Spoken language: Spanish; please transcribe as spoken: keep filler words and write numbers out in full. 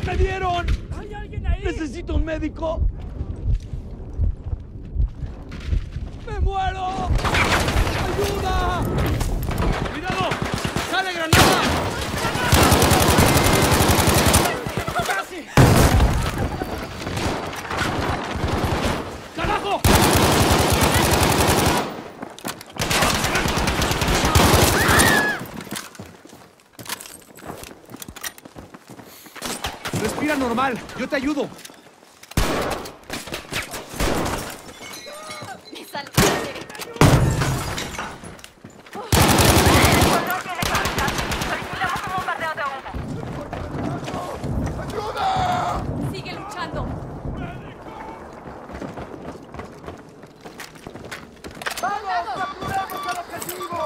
¡Me dieron! ¿Hay alguien ahí? ¡Necesito un médico! ¡Me muero! ¡Ayuda! ¡Cuidado! ¡Sale granada! ¡Casi! ¡Carajo! Respira normal. Yo te ayudo. Me salté. No tiene cabeza. Solicitamos un bombardeo de humo. ¡Ayuda! Sigue luchando. ¡Vamos! ¡Capturamos al objetivo!